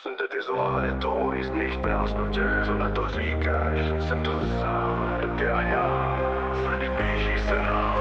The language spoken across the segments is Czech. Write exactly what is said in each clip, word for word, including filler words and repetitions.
Syntetizované tóny z nich prázdnotě. Co na to říkáš? Jsem to sám, také a já. Freddy běží se nám.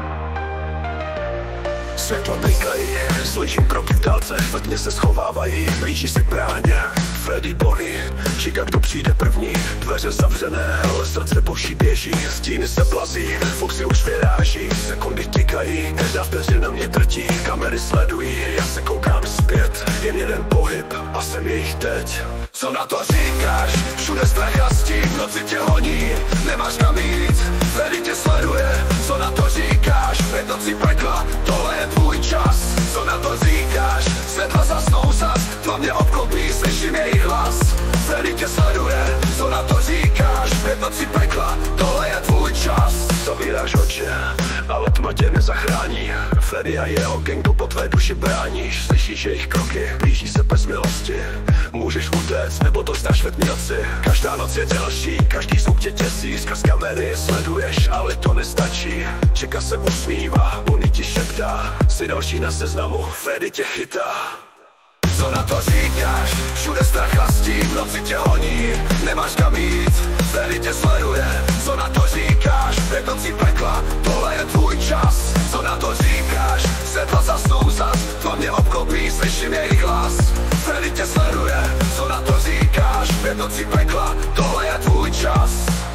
Světla blikají, slyším kroky v dálce, ve tmě se schovávají, blíží se k bráně. Freddy, Bonnie, čeká, kdo přijde první. Dveře zavřené, ale srdce boží běží. Stíny se plazí, Foxy už vyráží. Sekundy tikají, každá vteřina na mě drtí. Kamery sledují, já se koukám zpět. Jen jeden pohyb a jsem jejich teď. Co na to říkáš? Všude strach a stín, v noci tě honí. Nemáš kam jít, Freddy tě sleduje. Co na to říkáš? Před nocí pekla, tohle je tvůj čas. Co na to říkáš? Světla zasnou zas, tma mě obklopí, slyším jejich hlas. Freddy tě sleduje, co na to říkáš? Před nocí pekla, tohle je tvůj čas. Zavíráš oči, ale tma tě nezachrání. Freddy a jeho gangu po tvé duši bráníš. Slyšíš jejich kroky, blíží se bez milosti. Můžeš utéct, nebo to zdáš ve tmělci. Každá noc je delší, každý zvuk tě těsí. Skrz kamery sleduješ, ale to nestačí. Čeka se usmívá, Bonnie ti šeptá. Jsi další na seznamu, Freddy tě chytá. Co na to říkáš? Všude strach a stín, v noci tě honí. Nemáš kam jít, Freddy tě sleduje. Co na to říkáš? Před nocí pekla, tohle je tvůj čas. Co na to říkáš? Světla zasnou zas, tma mě obklopí, slyším jejich hlas. Freddy tě sleduje, co na to říkáš? Před nocí pekla, tohle je tvůj čas.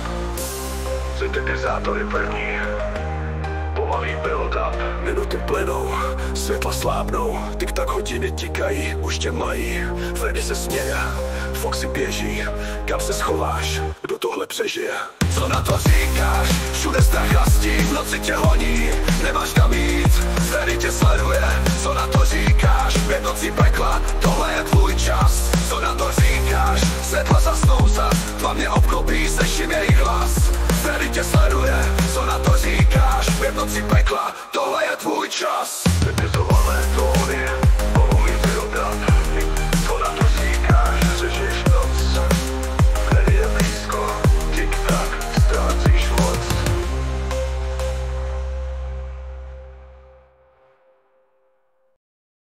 Syntetizátory první. Pomalý build-up, minuty plynou, světla slábnou, tik-tak hodiny tikají, už tě mají. Freddy se směje, Foxy běží, kam se schováš, kdo tohle přežije? Co na to říkáš? Všude strach a stín, v noci tě honí, nemáš kam jít, Freddy tě sleduje. Co na to říkáš? Před nocí pekla, tohle je tvůj čas. Co na to říkáš? Světla zasnou zas, tma mě obklopí, slyším jejich hlas. Freddy tě sleduje, co na to říkáš? Před nocí pekla, tohle je tvůj čas. Syntetizované tóny